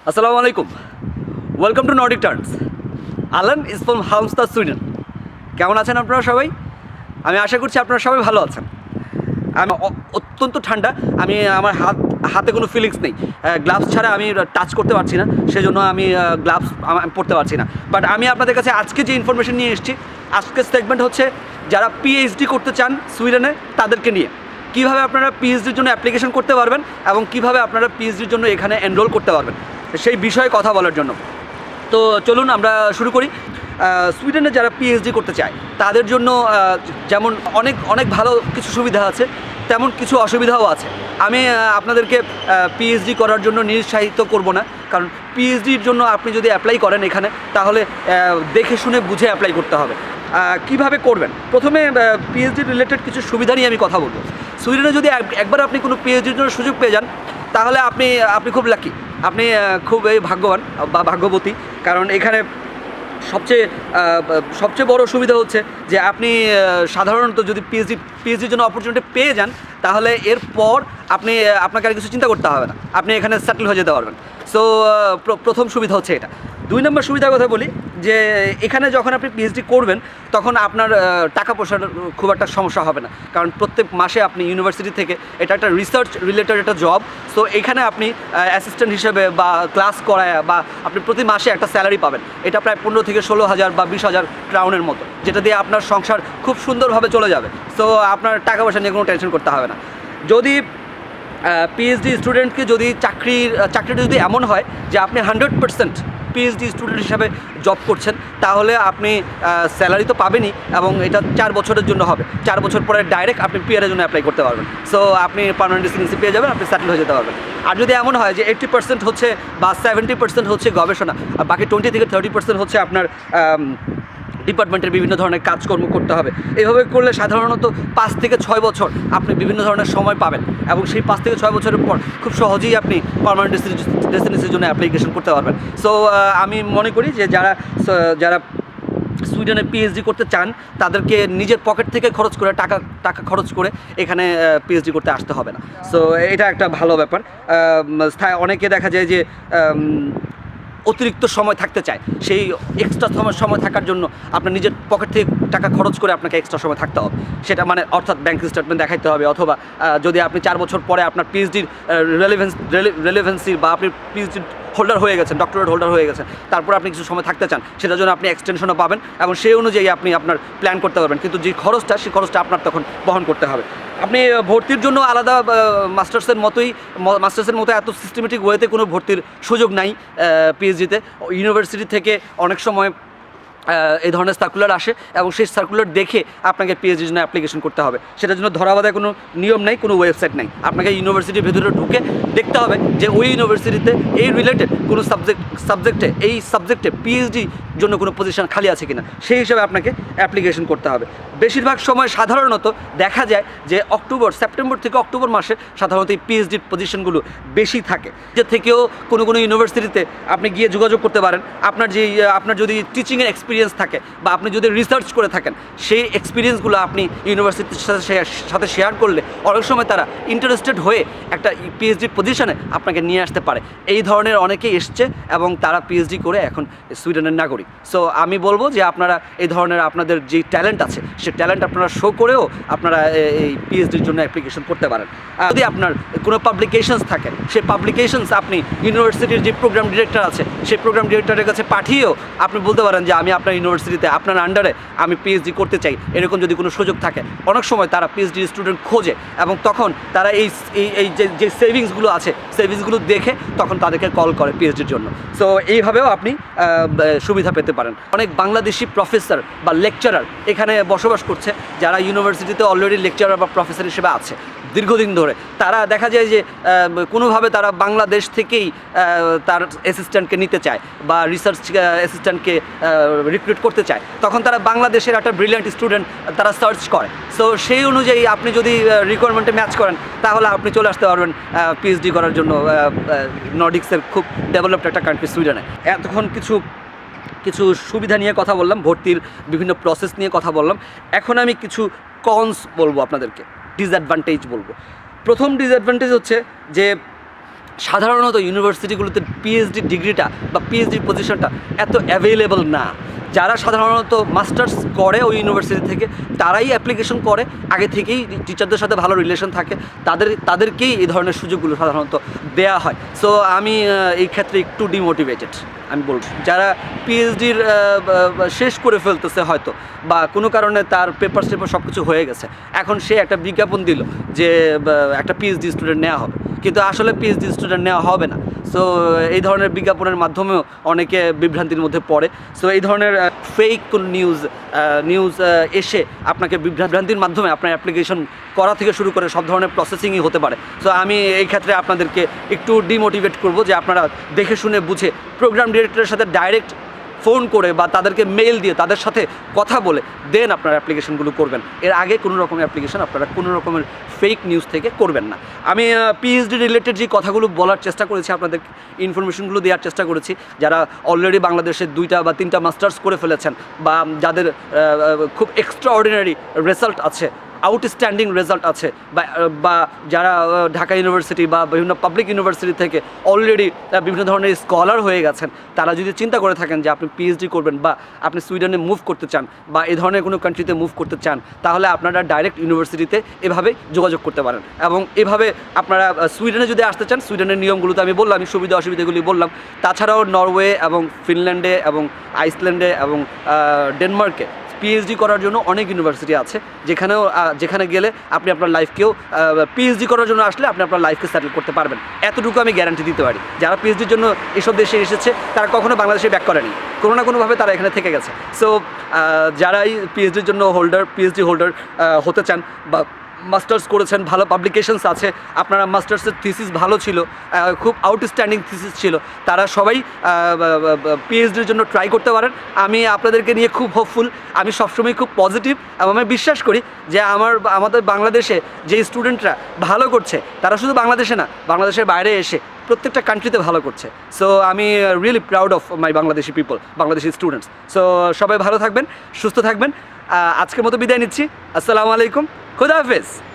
আসসালামু আলাইকুম, welcome to Nordic Turns. Alan is from Halmstad, Sweden. কেমন আছেন আপনারা সবাই? আমি আশা করছি আপনারা সবাই ভালো আছেন। আমি অত্যন্ত ঠান্ডা, আমার হাতে কোনো ফিলিংস নেই। গ্লাভস ছাড়া আমি টাচ করতে পারছি না, সেজন্য আমি গ্লাভস পরতে পারছি না। বাট আমি আপনাদের কাছে আজকে যে ইনফরমেশন নিয়ে এসেছি, আজকের সেগমেন্ট হচ্ছে যারা পিএইচডি করতে চান সুইডেনে তাদেরকে নিয়ে। কীভাবে আপনারা পিএইচডির জন্য অ্যাপ্লিকেশন করতে পারবেন এবং কীভাবে আপনারা পিএইচডির জন্য এখানে এনরোল করতে পারবেন, সেই বিষয়ে কথা বলার জন্য। তো চলুন আমরা শুরু করি। সুইডেনে যারা পিএইচডি করতে চায় তাদের জন্য যেমন অনেক ভালো কিছু সুবিধা আছে, তেমন কিছু অসুবিধাও আছে। আমি আপনাদেরকে পিএইচডি করার জন্য নিরুৎসাহিত করব না, কারণ পিএইচডির জন্য আপনি যদি অ্যাপ্লাই করেন এখানে, তাহলে দেখে শুনে বুঝে অ্যাপ্লাই করতে হবে। কিভাবে করবেন, প্রথমে পিএইচডি রিলেটেড কিছু সুবিধা নিয়ে আমি কথা বলবো। সুইডেনে যদি একবার আপনি কোনো পিএইচডির জন্য সুযোগ পেয়ে যান, তাহলে আপনি খুব লাকি, আপনি খুব ভাগ্যবান বা ভাগ্যবতী। কারণ এখানে সবচেয়ে বড় সুবিধা হচ্ছে যে আপনি সাধারণত যদি পিএইচডির জন্য অপরচুনিটি পেয়ে যান, তাহলে এরপর আপনাকে আর কিছু চিন্তা করতে হবে না, আপনি এখানে সেটেল হয়ে যেতে পারবেন। সো প্রথম সুবিধা হচ্ছে এটা। 2 নম্বর সুবিধার কথা বলি, যে এখানে যখন আপনি পিএইচডি করবেন তখন আপনার টাকা পয়সার খুব একটা সমস্যা হবে না, কারণ প্রত্যেক মাসে আপনি ইউনিভার্সিটি থেকে, এটা একটা রিসার্চ রিলেটেড একটা জব। সো এখানে আপনি অ্যাসিস্ট্যান্ট হিসেবে বা ক্লাস করায় বা আপনি প্রতি মাসে একটা স্যালারি পাবেন। এটা প্রায় 15 থেকে 16,000 বা 20,000 ক্রাউনের মতো, যেটা দিয়ে আপনার সংসার খুব সুন্দরভাবে চলে যাবে। সো আপনার টাকা পয়সা নিয়ে কোনো টেনশন করতে হবে না। যদি পিএইচডি স্টুডেন্টকে যদি চাকরিটা যদি এমন হয় যে আপনি 100% পিএইচডি স্টুডেন্ট হিসাবে জব করছেন, তাহলে আপনি স্যালারি তো পাবেনই, এবং এটা 4 বছরের জন্য হবে। 4 বছর পরে ডাইরেক্ট আপনি পিআরের জন্য অ্যাপ্লাই করতে পারবেন। সো আপনি পার্মানেন্ট রেসিডেন্সি পেয়ে যাবেন, আপনি সেটেল হয়ে যেতে পারবেন। আর যদি এমন হয় যে 80% হচ্ছে বা 70% হচ্ছে গবেষণা, আর বাকি 20 থেকে 30% হচ্ছে আপনার ডিপার্টমেন্টের বিভিন্ন ধরনের কাজকর্ম করতে হবে, এইভাবে করলে সাধারণত 5 থেকে 6 বছর আপনি বিভিন্ন ধরনের সময় পাবেন, এবং সেই 5 থেকে 6 বছরের পর খুব সহজেই আপনি পার্মানেন্ট রেসিডেন্সির জন্য অ্যাপ্লিকেশন করতে পারবেন। সো আমি মনে করি যে যারা সুইডেনে পিএইচডি করতে চান, তাদেরকে নিজের পকেট থেকে টাকা খরচ করে এখানে পিএইচডি করতে আসতে হবে না। সো এটা একটা ভালো ব্যাপার। অনেকে দেখা যায় যে অতিরিক্ত সময় থাকতে চায়, সেই এক্সট্রা সময় থাকার জন্য আপনার নিজের পকেট থেকে টাকা খরচ করে আপনাকে এক্সট্রা সময় থাকতে হবে। সেটা অর্থাৎ ব্যাংক স্টেটমেন্ট দেখাইতে হবে, অথবা যদি আপনি 4 বছর পরে আপনার পিএইচডির রেলেভেন্সির বা আপনি পিএইচডির হোল্ডার হয়ে গেছেন, ডক্টরেট হোল্ডার হয়ে গেছেন, তারপর আপনি কিছু সময় থাকতে চান, সেটার জন্য আপনি এক্সটেনশনও পাবেন, এবং সেই অনুযায়ী আপনি আপনার প্ল্যান করতে পারবেন। কিন্তু যে সেই খরচটা আপনার তখন বহন করতে হবে। আপনি ভর্তির জন্য আলাদা মাস্টার্সের মতো এত সিস্টেমেটিক ওয়েতে কোনো ভর্তির সুযোগ নাই পিএইচডিতে। ইউনিভার্সিটি থেকে অনেক সময় এই ধরনের সার্কুলার আসে, এবং সেই সার্কুলার দেখে আপনাকে পিএইচডির জন্য অ্যাপ্লিকেশন করতে হবে। সেটার জন্য ধরাবাঁধা কোনো নিয়ম নাই, কোনো ওয়েবসাইট নাই। আপনাকে ইউনিভার্সিটির ভেতরে ঢুকে দেখতে হবে যে ওই ইউনিভার্সিটিতে এই রিলেটেড কোনো সাবজেক্টে পিএইচডির জন্য কোনো পজিশন খালি আছে কিনা, সেই হিসাবে আপনাকে অ্যাপ্লিকেশন করতে হবে। বেশিরভাগ সময় সাধারণত দেখা যায় যে সেপ্টেম্বর থেকে অক্টোবর মাসে সাধারণত এই পিএইচডির পজিশনগুলো বেশি থাকে। যে থেকেও কোনো ইউনিভার্সিটিতে আপনি গিয়ে যোগাযোগ করতে পারেন। আপনার যদি টিচিংয়ের এক্সপিরিয়েন্স থাকে বা আপনি যদি রিসার্চ করে থাকেন, সেই এক্সপিরিয়েন্সগুলো আপনি ইউনিভার্সিটির সাথে শেয়ার করলে অনেক সময় তারা ইন্টারেস্টেড হয়ে একটা পিএইচডি পজিশনে আপনাকে নিয়ে আসতে পারে। এই ধরনের অনেকেই এসছে, এবং তারা পিএইচডি করে এখন সুইডেনের নাগরিক। সো আমি বলবো যে আপনারা এই ধরনের আপনাদের যে ট্যালেন্ট আছে, সে ট্যালেন্ট আপনারা শো করেও আপনারা এই পিএইচডির জন্য অ্যাপ্লিকেশন করতে পারেন। যদি আপনার কোনো পাবলিকেশনস থাকে, সেই পাবলিকেশনস আপনি ইউনিভার্সিটির যে প্রোগ্রাম ডিরেক্টর আছে, সেই প্রোগ্রাম ডিরেক্টরের কাছে পাঠিয়েও আপনি বলতে পারেন যে আমি আপনার ইউনিভার্সিটিতে, আপনার আন্ডারে আমি পিএইচডি করতে চাই, এরকম যদি কোনো সুযোগ থাকে। অনেক সময় তারা পিএইচডি স্টুডেন্ট খোঁজে, এবং তখন তারা এই যে সেভিংসগুলো আছে, সেভিংসগুলো দেখে তখন তাদেরকে কল করে পিএইচডির জন্য। সো এইভাবেও আপনি সুবিধা পেতে পারেন। অনেক বাংলাদেশি প্রফেসর বা লেকচারার এখানে বসবাস করছে, যারা ইউনিভার্সিটিতে অলরেডি লেকচারার বা প্রফেসর হিসেবে আছে দীর্ঘদিন ধরে। তারা দেখা যায় যে কোনোভাবে তারা বাংলাদেশ থেকেই তার অ্যাসিস্ট্যান্টকে নিতে চায় বা রিসার্চ অ্যাসিস্ট্যান্টকে রিক্রুট করতে চায়, তখন তারা বাংলাদেশের একটা ব্রিলিয়ান্ট স্টুডেন্ট তারা সার্চ করে। সো সেই অনুযায়ী আপনি যদি রিকোয়ারমেন্টে ম্যাচ করেন, তাহলে আপনি চলে আসতে পারবেন পিএইচডি করার জন্য নর্ডিক্সের খুব ডেভেলপড একটা কান্ট্রি সুইডেনে। এতক্ষণ কিছু সুবিধা নিয়ে কথা বললাম, ভর্তির বিভিন্ন প্রসেস নিয়ে কথা বললাম। এখন আমি কিছু কনস বলবো আপনাদেরকে, ডিসঅ্যাডভান্টেজ বলবো। প্রথম ডিসঅ্যাডভান্টেজ হচ্ছে যে সাধারণত ইউনিভার্সিটিগুলোতে পিএইচডি ডিগ্রিটা বা পিএইচডির পজিশনটা এত অ্যাভেলেবল না। যারা সাধারণত মাস্টার্স করে ওই ইউনিভার্সিটি থেকে তারাই অ্যাপ্লিকেশন করে, আগে থেকেই টিচারদের সাথে ভালো রিলেশন থাকে, তাদেরকেই এই ধরনের সুযোগগুলো সাধারণত দেয়া হয়। সো আমি এই ক্ষেত্রে একটু ডিমোটিভেটেড আমি বলব। যারা পিএইচডির শেষ করে ফেলতেছে হয়তো, বা কোনো কারণে তার পেপার সব কিছু হয়ে গেছে, এখন সে একটা বিজ্ঞাপন দিল যে একটা পিএইচডি স্টুডেন্ট নেওয়া হবে, কিন্তু আসলে পিএইচডি স্টুডেন্ট নেওয়া হবে না। সো এই ধরনের বিজ্ঞাপনের মাধ্যমেও অনেকে বিভ্রান্তির মধ্যে পড়ে। সো এই ধরনের ফেক কোনো নিউজ এসে আপনাকে বিভ্রান্তির মাধ্যমে আপনার অ্যাপ্লিকেশন করা থেকে শুরু করে সব ধরনের প্রসেসিংই হতে পারে। সো আমি এই ক্ষেত্রে আপনাদেরকে একটু ডিমোটিভেট করব যে আপনারা দেখে শুনে বুঝে প্রোগ্রাম ডিরেক্টরের সাথে ডাইরেক্ট ফোন করে বা তাদেরকে মেইল দিয়ে তাদের সাথে কথা বলে দেন আপনার অ্যাপ্লিকেশনগুলো করবেন। এর আগে কোনো রকমের অ্যাপ্লিকেশন আপনারা কোনো রকমের ফেক নিউজ থেকে করবেন না। আমি পিএইচডি রিলেটেড যে কথাগুলো বলার চেষ্টা করেছি, আপনাদের ইনফরমেশনগুলো দেওয়ার চেষ্টা করেছি, যারা অলরেডি বাংলাদেশে 2টা বা 3টা মাস্টার্স করে ফেলেছেন বা যাদের খুব এক্সট্রাঅর্ডিনারি রেজাল্ট আছে, আউটস্ট্যান্ডিং রেজাল্ট আছে, বা যারা ঢাকা ইউনিভার্সিটি বা বিভিন্ন পাবলিক ইউনিভার্সিটি থেকে অলরেডি বিভিন্ন ধরনের স্কলার হয়ে গেছেন, তারা যদি চিন্তা করে থাকেন যে আপনি পিএইচডি করবেন বা আপনি সুইডেনে মুভ করতে চান বা এই ধরনের কোনো কান্ট্রিতে মুভ করতে চান, তাহলে আপনারা ডাইরেক্ট ইউনিভার্সিটিতে এভাবে যোগাযোগ করতে পারেন। এবং এভাবে আপনারা সুইডেনে যদি আসতে চান, সুইডেনের নিয়মগুলো তো আমি বললাম, সুবিধা অসুবিধাগুলি বললাম। তাছাড়াও নরওয়ে এবং ফিনল্যান্ডে এবং আইসল্যান্ডে এবং ডেনমার্কে পিএইচডি করার জন্য অনেক ইউনিভার্সিটি আছে, যেখানে গেলে আপনি আপনার লাইফকেও পিএইচডি করার জন্য আসলে আপনি আপনার লাইফকে সেটেল করতে পারবেন। এতটুকু আমি গ্যারান্টি দিতে পারি। যারা পিএইচডির জন্য এসব দেশে এসেছে তারা কখনো বাংলাদেশে ব্যাক করেনি, কোনো না কোনোভাবে তারা এখানে থেকে গেছে। সো যারাই পিএইচডির জন্য পিএইচডি হোল্ডার হতে চান বা মাস্টার্স করেছেন, ভালো পাবলিকেশনস আছে, আপনারা মাস্টার্সের থিসিস ভালো ছিল, খুব আউটস্ট্যান্ডিং থিসিস ছিল, তারা সবাই পিএইচডির জন্য ট্রাই করতে পারেন। আমি আপনাদেরকে নিয়ে খুব হোপফুল, আমি সবসময় খুব পজিটিভ এবং আমি বিশ্বাস করি যে আমাদের বাংলাদেশে যে স্টুডেন্টরা ভালো করছে তারা শুধু বাংলাদেশে না, বাংলাদেশের বাইরে এসে প্রত্যেকটা কান্ট্রিতে ভালো করছে। সো আমি really proud of my Bangladeshi people, Bangladeshi students. So সবাই ভালো থাকবেন, সুস্থ থাকবেন। আজকের মতো বিদায় নিচ্ছি। আসসালামু আলাইকুম, খুদা হাফেজ।